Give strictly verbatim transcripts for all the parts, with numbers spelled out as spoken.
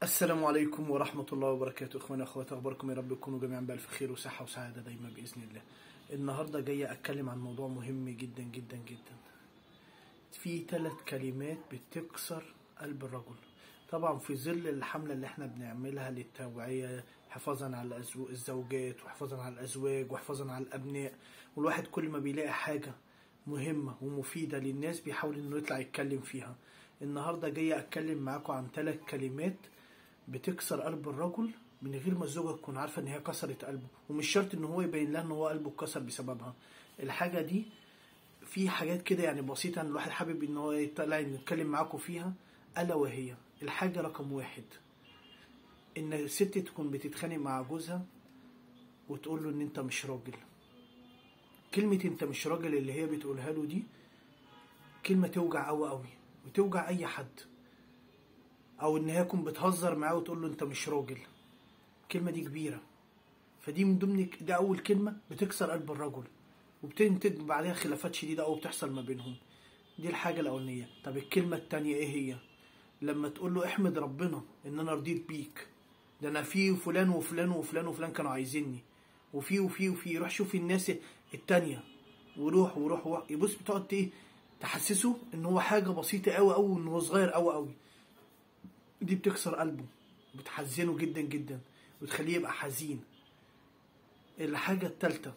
السلام عليكم ورحمة الله وبركاته. اخواني اخواتي، اخباركم يا رب تكونوا جميعا بألف خير وصحة وسعادة دايما بإذن الله. النهاردة جاي اتكلم عن موضوع مهم جدا جدا جدا. في ثلاث كلمات بتكسر قلب الرجل. طبعا في ظل الحملة اللي احنا بنعملها للتوعية حفاظا على الزوجات وحفاظا على الازواج وحفاظا على الابناء، والواحد كل ما بيلاقي حاجة مهمة ومفيدة للناس بيحاول انه يطلع يتكلم فيها. النهاردة جاي اتكلم معاكم عن ثلاث كلمات بتكسر قلب الرجل من غير ما الزوجة تكون عارفة ان هي كسرت قلبه، ومش شرط ان هو يبين لها ان هو قلبه اتكسر بسببها. الحاجة دي في حاجات كده يعني بسيطة ان الواحد حابب ان هو يطلع نتكلم معاكم فيها، الا وهي الحاجة رقم واحد: ان الست تكون بتتخانق مع جوزها وتقول له ان انت مش راجل. كلمة انت مش راجل اللي هي بتقولها له دي كلمة توجع قوي قوي وتوجع اي حد. او ان هي تكون بتهزر معاه وتقول له انت مش راجل، الكلمه دي كبيره. فدي من ضمن ده اول كلمه بتكسر قلب الرجل وبتنتج بعدها خلافات شديده او بتحصل ما بينهم. دي الحاجه الاولانيه. طب الكلمه التانية ايه هي؟ لما تقول له احمد ربنا ان انا رضيت بيك، ده انا في فلان وفلان وفلان وفلان كانوا عايزيني، وفي وفي وفي روح شوف الناس التانية وروح وروح وروح. يبص بتقعد ايه تحسسه ان هو حاجه بسيطه قوي قوي وان هو صغير قوي قوي. دي بتكسر قلبه، بتحزنه جدا جدا وتخليه يبقى حزين. الحاجة التالتة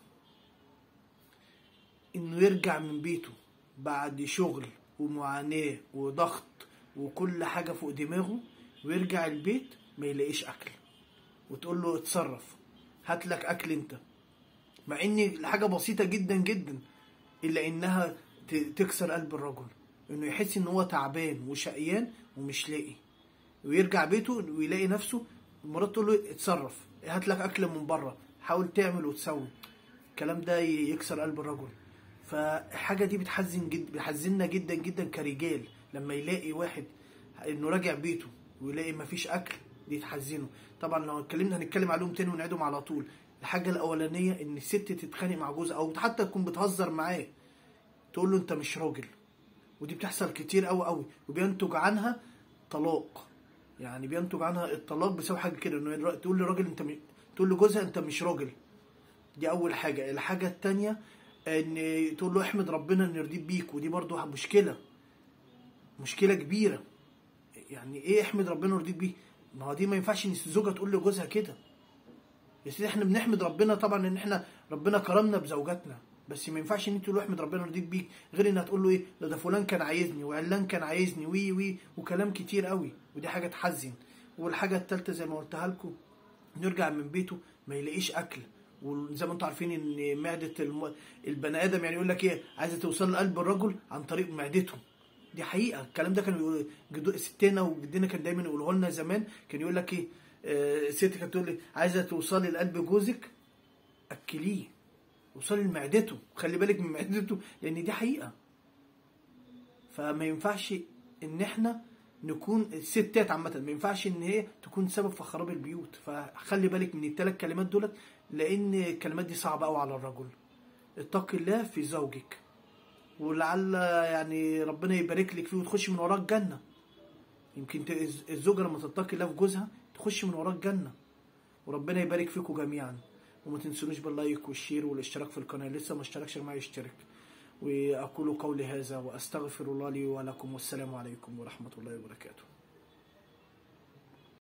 انه يرجع من بيته بعد شغل ومعاناة وضغط وكل حاجة فوق دماغه، ويرجع البيت ما يلاقيش اكل، وتقول له اتصرف هات لك اكل انت، مع ان الحاجة بسيطة جدا جدا الا انها تكسر قلب الرجل. انه يحس ان هو تعبان وشقيان ومش لاقي، ويرجع بيته ويلاقي نفسه مراته تقول له اتصرف هات لك اكل من بره، حاول تعمل وتسوي. الكلام ده يكسر قلب الرجل. فالحاجه دي بتحزن جدا، بتحزننا جدا جدا كرجال. لما يلاقي واحد انه راجع بيته ويلاقي مفيش اكل دي تحزنه. طبعا لو اتكلمنا هنتكلم عليهم تاني ونعيدهم على طول. الحاجه الاولانيه ان الست تتخانق مع جوزها او حتى تكون بتهزر معاه تقول له انت مش راجل، ودي بتحصل كتير قوي قوي وبينتج عنها طلاق. يعني بينتج عنها الطلاق بسبب حاجه كده، انه تقول لراجل انت م... تقول لجوزها انت مش راجل. دي اول حاجه. الحاجه الثانيه ان تقول له احمد ربنا اني رضيت بيك، ودي برضو مشكله مشكله كبيره. يعني ايه احمد ربنا رضيت بيك؟ ما هو دي ما ينفعش ان الزوجه تقول لجوزها كده. يا سيدي احنا بنحمد ربنا طبعا ان احنا ربنا كرمنا بزوجاتنا، بس ما ينفعش ان انت تقول له احمد ربنا رضيت بيك غير انها تقول له ايه ده, ده فلان كان عايزني وعلان كان عايزني وي وي وكلام كتير قوي، ودي حاجه تحزن. والحاجه الثالثه زي ما قلتها لكم، نرجع من بيته ما يلاقيش اكل. وزي ما انتم عارفين ان معده الم... البني ادم يعني يقول لك ايه عايزه توصل لقلب الرجل عن طريق معدته. دي حقيقه. الكلام ده كانوا جدو... ستنا وجدنا كان دايما يقولوه لنا زمان. كان يقول لك ايه آه الست كانت تقول لي عايزه توصلي لقلب جوزك اكليه، وصلي لمعدته، خلي بالك من معدته، لان دي حقيقه. فما ينفعش ان احنا نكون الستات عامه ما ينفعش ان هي تكون سبب في خراب البيوت. فخلي بالك من الثلاث كلمات دولت، لان الكلمات دي صعبه قوي على الرجل. اتق الله في زوجك، ولعل يعني ربنا يبارك لك فيه وتخش من وراه الجنه. يمكن الزوجه لما تتقي الله في جوزها تخش من وراه الجنه. وربنا يبارك فيكم جميعا. وما تنسونوش باللايك والشير والاشتراك في القناه، لسه ما اشتركش معايا يشترك. واقول قولي هذا واستغفر الله لي ولكم، والسلام عليكم ورحمه الله وبركاته.